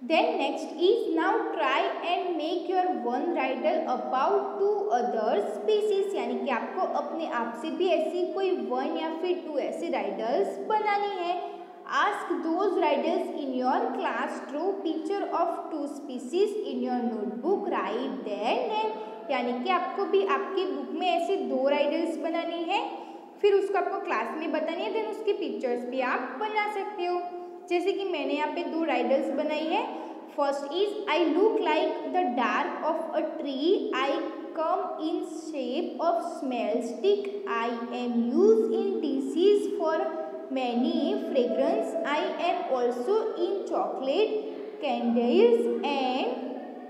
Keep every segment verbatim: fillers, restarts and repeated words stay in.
Then next is now try and make your one riddle about two other species, यानी कि आपको अपने आप से भी ऐसी कोई वन या फिर टू ऐसी राइडल्स बनानी है। Ask those riddles in your class, draw picture of two species in your notebook, write their name, यानी कि आपको भी आपकी बुक में ऐसी दो राइडल्स बनानी है, फिर उसको आपको क्लास में बतानी है, देन उसकी पिक्चर्स भी आप बना सकते हो। जैसे कि मैंने यहाँ पे दो राइडल्स बनाई है। First is I look like the bark of a tree, I come in shape of smell stick, I am use in dishes for many fragrance, I am also in chocolate candles and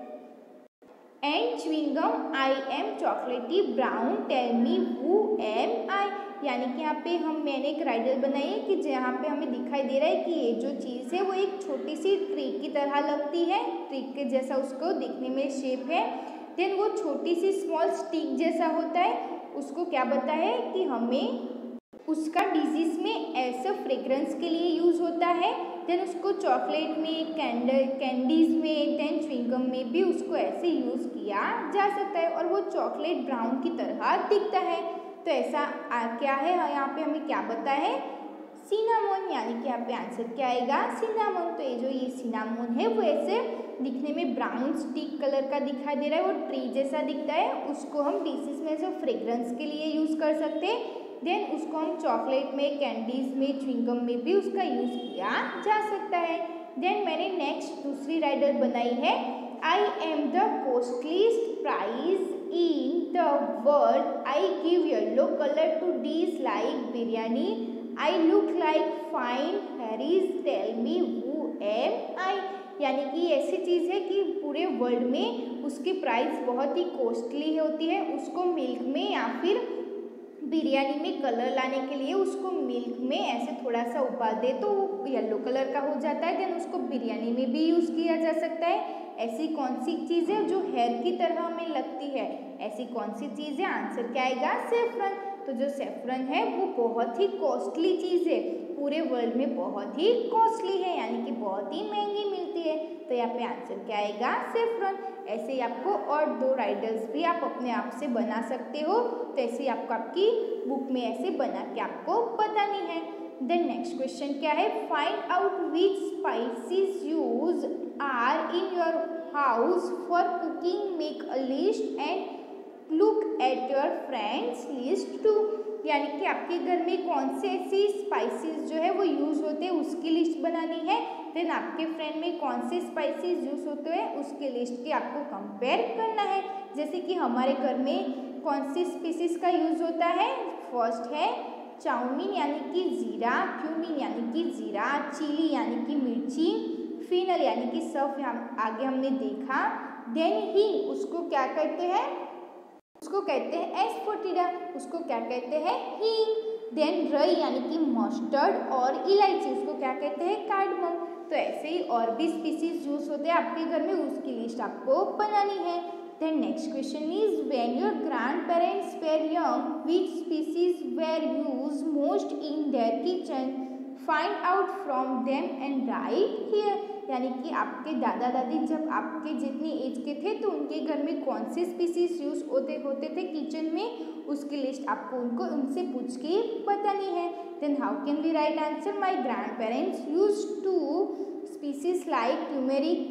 and chewing gum, I am chocolatey brown, tell me who am I, यानी कि यहाँ पे हम मैंने एक Rydal बनाई है कि जहाँ पे हमें दिखाई दे रहा है कि ये जो चीज़ है वो एक छोटी सी ट्री की तरह लगती है, ट्री के जैसा उसको दिखने में शेप है। देन वो छोटी सी स्मॉल स्टिक जैसा होता है, उसको क्या पता है कि हमें उसका डिजीज में ऐसा फ्रेग्रेंस के लिए यूज़ होता है। देन उसको चॉकलेट में, कैंडल कैंडीज़ में, देन च्युइंगम में भी उसको ऐसे यूज़ किया जा सकता है और वो चॉकलेट ब्राउन की तरह दिखता है। तो ऐसा आ, क्या है यहाँ पे हमें क्या पता है? सिनामोन, यानी कि यहाँ पे आंसर क्या आएगा? सिनामोन। तो ये जो ये सिनामोन है वो ऐसे दिखने में ब्राउन स्टिक कलर का दिखाई दे रहा है, वो ट्री जैसा दिखता है, उसको हम डिशेस में से फ्रेग्रेंस के लिए यूज़ कर सकते हैं। देन उसको हम चॉकलेट में, कैंडीज़ में, च्युइंगम में भी उसका यूज़ किया जा सकता है। देन मैंने नेक्स्ट दूसरी राइडल बनाई है, I am the costliest prize in the world, I give yellow color to dish like biryani, I look like fine Harry's, tell me who am I, यानी कि ऐसी चीज़ है कि पूरे वर्ल्ड में उसकी प्राइस बहुत ही कॉस्टली होती है, उसको मिल्क में या फिर बिरयानी में कलर लाने के लिए उसको मिल्क में ऐसे थोड़ा सा उबाल दे तो वो येलो कलर का हो जाता है, देन उसको बिरयानी में भी यूज़ किया जा सकता है। ऐसी कौन सी चीज़ है जो हेयर की तरह हमें लगती है? ऐसी कौन सी चीज़ है? आंसर क्या आएगा? सेफ्रन। तो जो सेफ्रन है वो बहुत ही कॉस्टली चीज़ है, पूरे वर्ल्ड में बहुत ही कॉस्टली है, यानी कि बहुत ही महंगी मिलती है। तो यहाँ पे आंसर क्या आएगा? सेफ्रन। ऐसे ही आपको और दो राइडल्स भी आप अपने आप से बना सकते हो, तो ऐसे ही आपको आपकी बुक में ऐसे बना के आपको बतानी है। देन नेक्स्ट क्वेश्चन क्या है? Find out which spices use are in your house for cooking, make a list and look at your friends list too, यानी कि आपके घर में कौन से ऐसी स्पाइसेस जो है वो यूज़ होते हैं उसकी लिस्ट बनानी है। देन आपके फ्रेंड में कौन से स्पाइसेस यूज़ होते हैं उसकी लिस्ट की आपको कंपेयर करना है। जैसे कि हमारे घर में कौन सी स्पीसीज का यूज़ होता है? फर्स्ट है चाउमीन यानी कि ज़ीरा, क्यूमीन यानी कि ज़ीरा, चिली यानी कि मिर्ची, फिनल यानी कि सौंफ आगे हमने देखा। देन हींग, उसको क्या कहते हैं? उसको कहते हैं एस्फोटिडा, उसको क्या कहते हैं? हींग। देन रई यानी कि मस्टर्ड और इलायची, उसको क्या कहते हैं? कार्डमम। तो ऐसे ही और भी स्पीसीज यूज होते हैं आपके घर में, उसकी लिस्ट आपको बनानी है। Then next question is when your grandparents were young which species were use most in their kitchen, find out from them and write here, यानी कि आपके दादा दादी जब आपके जितनी एज के थे तो उनके घर में कौन से स्पीसीज यूज होते होते थे किचन में, उसकी लिस्ट आपको उनको उनसे पूछ के बतानी है। Then how can we write answer? My grandparents use to species like turmeric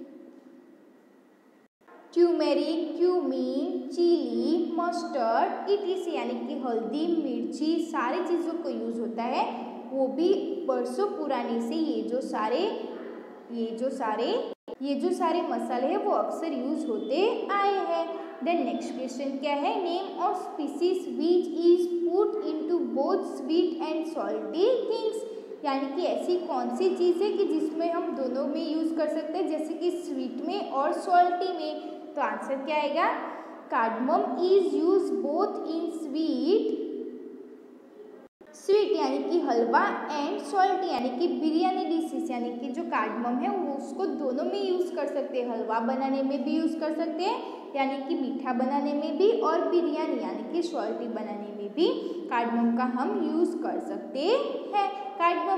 turmeric cumin, chilli, mustard, etc, यानी कि हल्दी, मिर्ची, सारी चीज़ों को यूज़ होता है, वो भी बरसों पुराने से ये जो सारे ये जो सारे ये जो सारे मसाले हैं वो अक्सर यूज होते आए हैं। देन नेक्स्ट क्वेश्चन क्या है? Name of species which is put into both sweet and salty things, यानी कि ऐसी कौन सी चीज़ है कि जिसमें हम दोनों में यूज़ कर सकते हैं, जैसे कि स्वीट में और सॉल्टी में। तो आंसर क्या आएगा? Cardamom is use both in sweet sweet यानी कि हलवा एंड सॉल्टी यानी कि बिरयानी डिशेस, यानी कि जो कार्डमम है वो उसको दोनों में यूज़ कर सकते हैं, हलवा बनाने में भी यूज़ कर सकते हैं यानी कि मीठा बनाने में भी, और बिरयानी यानी कि सॉल्टी बनाने में भी कार्डमम का हम यूज़ कर सकते हैं। कार्डमम यानी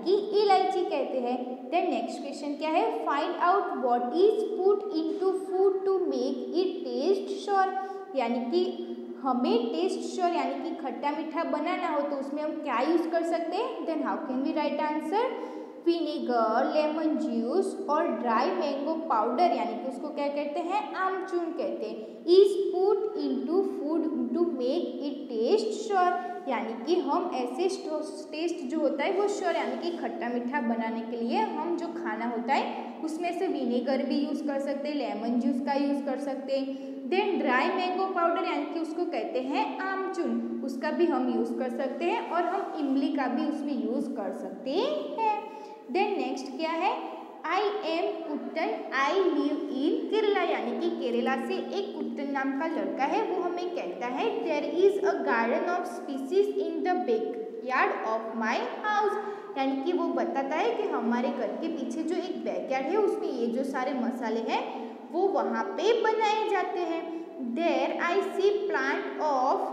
कि इलायची कहते हैं। देन नेक्स्ट क्वेश्चन क्या है, find out what is put into food to make it taste sour, यानी कि हमें टेस्ट श्योर यानी कि खट्टा मीठा बनाना हो तो उसमें हम क्या यूज़ कर सकते हैं। Then how can we write answer, vinegar, lemon juice और ड्राई मैंगो पाउडर यानी कि उसको क्या कहते हैं, आमचूर कहते हैं। Is put into food to make it taste sour, यानी कि हम ऐसे टेस्ट जो होता है वो श्योर यानी कि खट्टा मीठा बनाने के लिए हम जो खाना होता है उसमें से विनेगर भी यूज़ कर सकते हैं, लेमन जूस का यूज़ कर सकते हैं। देन ड्राई मैंगो पाउडर यानी कि उसको कहते हैं आमचूर, उसका भी हम यूज़ कर सकते हैं और हम इमली का भी उसमें यूज़ कर सकते हैं। देन नेक्स्ट क्या है, I am Kuttan I live in Kerala, यानी कि केरला से एक कुट्टन नाम का लड़का है, वो हमें कहता है there is a garden of species in the backyard of my house, यानी कि वो बताता है कि हमारे घर के पीछे जो एक बैकयार्ड है उसमें ये जो सारे मसाले हैं वो वहाँ पे बनाए जाते हैं। There I see plant of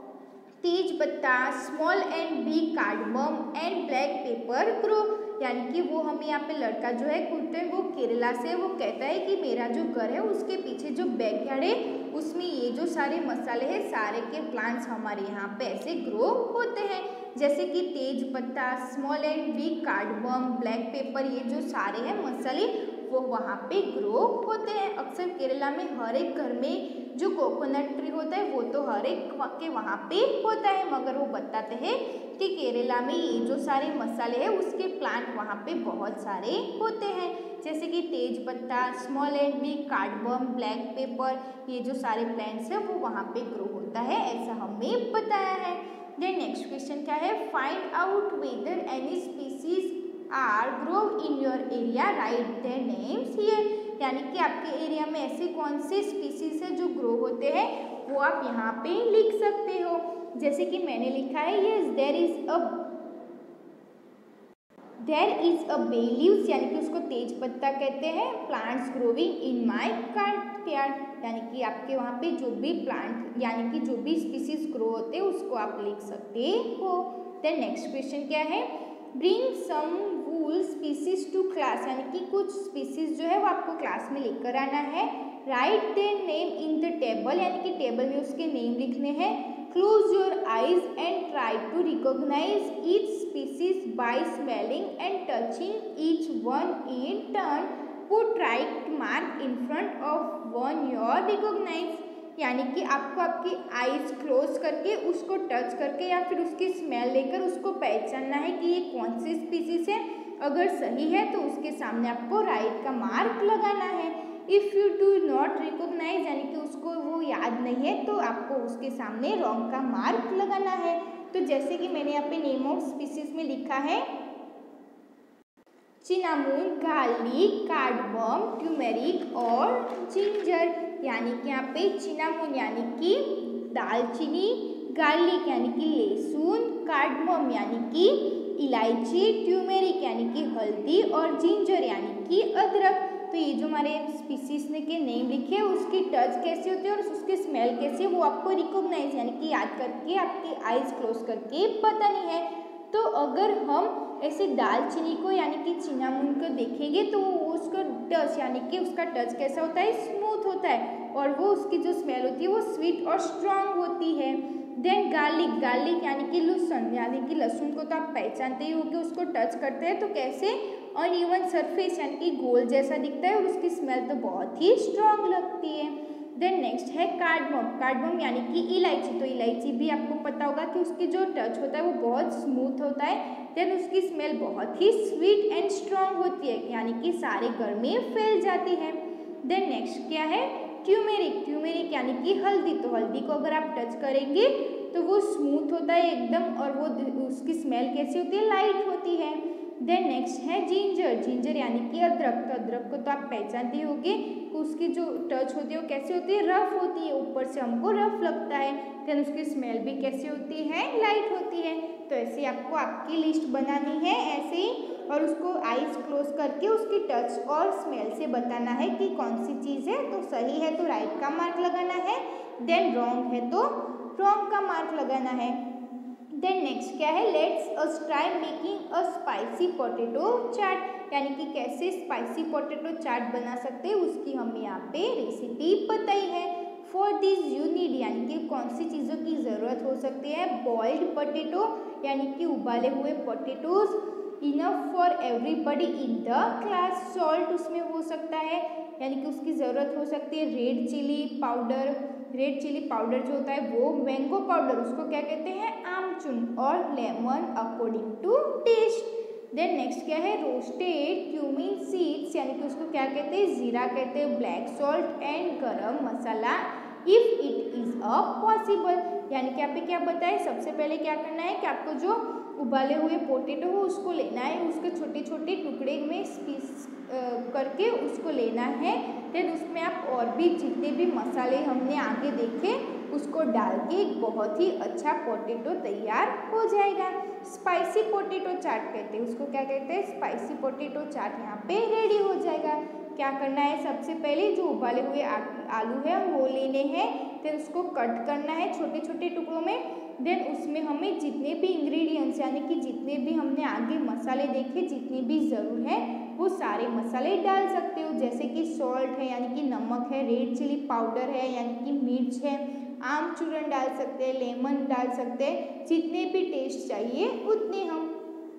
tej पत्ता, small and big cardamom and black pepper grow, यानी कि वो हमें यहाँ पे लड़का जो है कुट्टन वो केरला से वो कहता है कि मेरा जो घर है उसके पीछे जो बैकयार्ड है उसमें ये जो सारे मसाले हैं सारे के प्लांट्स हमारे यहाँ पे ऐसे ग्रो होते हैं, जैसे कि तेज पत्ता, small and big cardamom, black pepper, ये जो सारे हैं मसाले वो वहाँ पे ग्रो होते हैं। अक्सर केरला में हर एक घर में जो कोकोनट ट्री होता है वो तो हर एक के वहाँ पे होता है, मगर वो बताते हैं कि केरला में ये जो सारे मसाले हैं उसके प्लांट वहाँ पे बहुत सारे होते हैं, जैसे कि तेज पत्ता, small and big cardamom, black pepper, ये जो सारे प्लांट्स हैं वो वहाँ पे ग्रो होता है, ऐसा हमें बताया है। देन नेक्स्ट क्वेश्चन क्या है, find out whether any species are grow in your area, write their names here, यानी कि आपके एरिया में ऐसे कौन से स्पीसीज है जो ग्रो होते हैं वो आप यहाँ पे लिख सकते हो। जैसे कि मैंने लिखा है yes there is a there is a bay leaves, यानी कि उसको तेज पत्ता कहते हैं, plants growing in my courtyard, यानी कि आपके वहाँ पे जो भी प्लांट यानी कि जो भी स्पीसीज ग्रो होते हैं उसको आप लिख सकते हो। देन नेक्स्ट क्वेश्चन क्या है, bring some wool species to class, यानी कि कुछ स्पीसीज जो है वो आपको क्लास में लेकर आना है। Write their name in the table, यानी कि टेबल में उसके नेम लिखने हैं। Close your eyes and try to recognise each species by smelling and touching each one in turn, put right mark in front of one your recognise, यानी कि आपको आपकी आईज क्लोज करके उसको टच करके या फिर उसकी स्मेल लेकर उसको पहचानना है कि ये कौन सी स्पीसीज है। अगर सही है तो उसके सामने आपको राइट का मार्क लगाना है। If you do not recognise, यानी कि उसको वो याद नहीं है तो आपको उसके सामने रॉन्ग का मार्क लगाना है। तो जैसे कि मैंने यहाँ पे नेम ऑफ स्पीसीज में लिखा है चिनामून, गार्लिक, कार्डमम, ट्यूमेरिक और जिंजर, यानी कि यहाँ पे चिनामून यानी कि दालचीनी, गार्लिक यानी कि लहसुन, कार्डमम यानी कि इलायची, ट्यूमेरिक यानी कि हल्दी और जिंजर यानी कि अदरक। तो ये जो हमारे स्पीसीज ने के नेम लिखे उसकी टच कैसे होती है और उसकी स्मेल कैसी है वो आपको रिकॉग्नाइज यानी कि याद करके आपकी आइज क्लोज करके बतानी है। तो अगर हम ऐसे दालचीनी को यानी कि चिनामून को देखेंगे तो उसका टच यानी कि उसका टच कैसा होता है, स्मूथ होता है और वो उसकी जो स्मेल होती है वो स्वीट और स्ट्रॉन्ग होती है। देन गार्लिक, गार्लिक यानी कि लहसुन यानी कि लहसुन को तो आप पहचानते ही हो कि उसको टच करते हैं तो कैसे अनइवन सरफेस यानी कि गोल जैसा दिखता है और उसकी स्मेल तो बहुत ही स्ट्रॉन्ग लगती है। देन नेक्स्ट है कार्डमम, कार्डमम यानी कि इलायची। तो इलायची भी आपको पता होगा कि उसकी जो टच होता है वो बहुत स्मूथ होता है, देन उसकी स्मेल बहुत ही स्वीट एंड स्ट्रॉन्ग होती है यानी कि सारे घर में फैल जाती है। देन नेक्स्ट क्या है, ट्यूमेरिक, ट्यूमेरिक यानी कि हल्दी। तो हल्दी को अगर आप टच करेंगे तो वो स्मूथ होता है एकदम और वो उसकी स्मेल कैसी होती है, लाइट होती है। देन नेक्स्ट है जिंजर, जिंजर यानी कि अदरक। तो अदरक को तो आप पहचानते होंगे, उसकी जो टच होती है वो कैसी होती है, रफ होती है, ऊपर से हमको रफ लगता है। देन उसकी स्मेल भी कैसी होती है, लाइट होती है। तो ऐसे आपको आपकी लिस्ट बनानी है ऐसे ही और उसको आइज क्लोज करके उसकी टच और स्मेल से बताना है कि कौन सी चीज़ है। तो सही है तो राइट का मार्क लगाना है, देन रॉन्ग है तो रॉन्ग का मार्क लगाना है। देन नेक्स्ट क्या है, let's us try making a spicy potato chaat, यानी कि कैसे स्पाइसी पोटैटो चाट बना सकते हैं उसकी हमें यहाँ पे रेसिपी बताई है। फॉर दिस यू नीड, यानी कि कौन सी चीज़ों की ज़रूरत हो सकती है, बॉइल्ड पोटैटो यानी कि उबाले हुए potatoes, enough for everybody in the class, salt उसमें हो सकता है यानी कि उसकी ज़रूरत हो सकती है, red chilli powder, red chilli powder जो होता है वो, मैंगो पाउडर उसको क्या कहते हैं, आमचूर, और lemon according to taste. Then next क्या है, रोस्टेड क्यूमिन सीड्स, यानी कि उसको क्या कहते हैं, जीरा कहते हैं, black salt and garam masala if it is a possible, यानी कि आप क्या बताएं, सबसे पहले क्या करना है कि आपको जो उबाले हुए पोटैटो हो उसको लेना है, उसके छोटे छोटे टुकड़े में पीस करके उसको लेना है। फिर उसमें आप और भी जितने भी मसाले हमने आगे देखे उसको डाल के एक बहुत ही अच्छा पोटैटो तैयार हो जाएगा। स्पाइसी पोटैटो चाट कहते हैं उसको, क्या कहते हैं, स्पाइसी पोटैटो चाट यहाँ पे रेडी हो जाएगा। क्या करना है, सबसे पहले जो उबाले हुए आलू है वो लेने हैं, फिर उसको कट करना है छोटे छोटे टुकड़ों में। देन उसमें हमें जितने भी इंग्रेडिएंट्स यानी कि जितने भी हमने आगे मसाले देखे, जितने भी ज़रूर है वो सारे मसाले डाल सकते हो, जैसे कि सॉल्ट है यानी कि नमक है, रेड चिली पाउडर है यानी कि मिर्च है, आमचूरन डाल सकते हैं, लेमन डाल सकते हैं, जितने भी टेस्ट चाहिए उतने हम।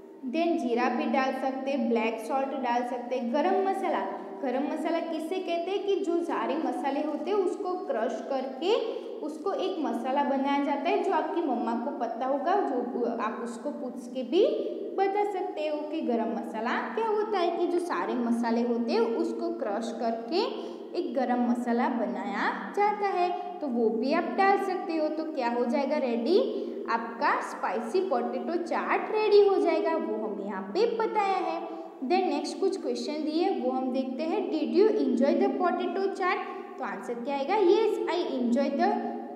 देन जीरा भी डाल सकते हैं, ब्लैक सॉल्ट डाल सकते हैं, गरम मसाला, गरम मसाला किससे कहते हैं कि जो सारे मसाले होते हैं उसको क्रश करके उसको एक मसाला बनाया जाता है, जो आपकी मम्मा को पता होगा, जो आप उसको पूछ के भी बता सकते हो कि गरम मसाला क्या होता है, कि जो सारे मसाले होते हैं उसको क्रश करके एक गरम मसाला बनाया जाता है, तो वो भी आप डाल सकते हो। तो क्या हो जाएगा रेडी, आपका स्पाइसी पोटैटो चाट रेडी हो जाएगा, वो हम यहाँ पे बताया है। देन नेक्स्ट कुछ क्वेश्चन दिए वो हम देखते हैं। Did you enjoy the potato chaat, तो आंसर क्या आएगा, yes I enjoy the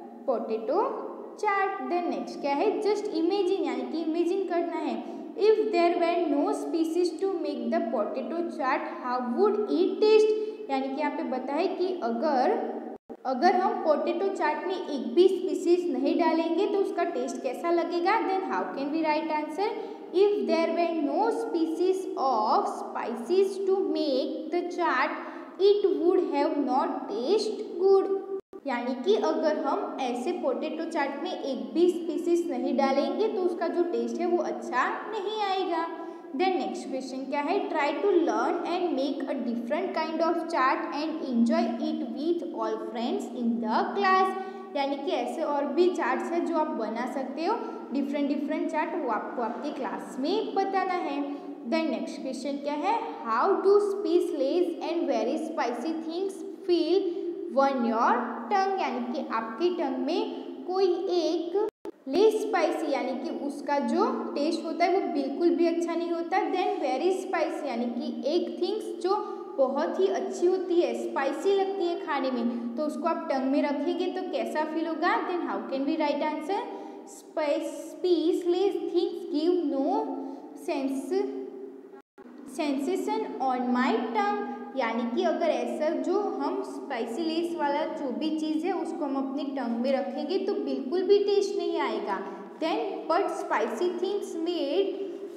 potato chaat. Then next क्या है, जस्ट इमेजिन, यानी कि इमेजिन करना है, if there were no species to make the potato chaat how would it taste, यानी कि यहाँ पे बता है कि अगर अगर हम पोटैटो चाट में एक भी स्पीसीज नहीं डालेंगे तो उसका टेस्ट कैसा लगेगा। Then how can we write answer, if there were no species of spices to make the chaat it would have not taste good, यानी कि अगर हम ऐसे पोटैटो चाट में एक भी स्पीसीज नहीं डालेंगे तो उसका जो टेस्ट है वो अच्छा नहीं आएगा। देन नेक्स्ट क्वेश्चन क्या है, try to learn and make a different kind of chaat and enjoy it with all friends in the class, यानी कि ऐसे और भी चाट्स हैं जो आप बना सकते हो, डिफरेंट डिफरेंट चाट, वो आपको आपकी क्लास में बताना है। देन नेक्स्ट क्वेश्चन क्या है, how do spices and very spicy things feel on your tongue, यानी कि आपकी टंग में कोई एक लेस स्पाइसी यानी कि उसका जो टेस्ट होता है वो बिल्कुल भी अच्छा नहीं होता। देन वेरी स्पाइसी यानी कि एक थिंग्स जो बहुत ही अच्छी होती है, स्पाइसी लगती है खाने में, तो उसको आप टंग में रखेंगे तो कैसा फील होगा। Then how can we write answer, spiceless things give no sense sensation on my tongue, यानी कि अगर ऐसा जो हम स्पाइसी लेस वाला जो भी चीज़ है उसको हम अपनी टंग में रखेंगे तो बिल्कुल भी टेस्ट नहीं आएगा। Then but spicy things made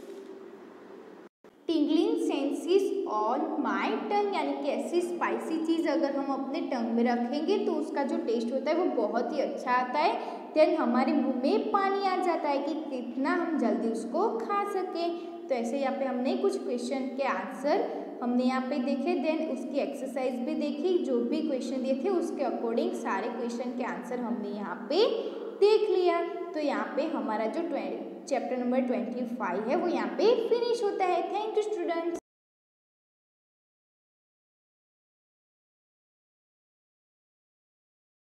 tingling senses on my tongue, यानी कि ऐसी स्पाइसी चीज़ अगर हम अपने टंग में रखेंगे तो उसका जो टेस्ट होता है वो बहुत ही अच्छा आता है। देन हमारे मुंह में पानी आ जाता है कि कितना हम जल्दी उसको खा सकें। तो ऐसे यहाँ पे हमने कुछ क्वेश्चन के आंसर हमने यहाँ पे देखे, देन उसकी एक्सरसाइज भी देखी, जो भी क्वेश्चन दिए थे उसके अकॉर्डिंग सारे क्वेश्चन के आंसर हमने यहाँ पे देख लिया। तो यहाँ पे हमारा जो चैप्टर नंबर ट्वेंटी फाइव है वो यहाँ पे फिनिश होता है। Thank you students.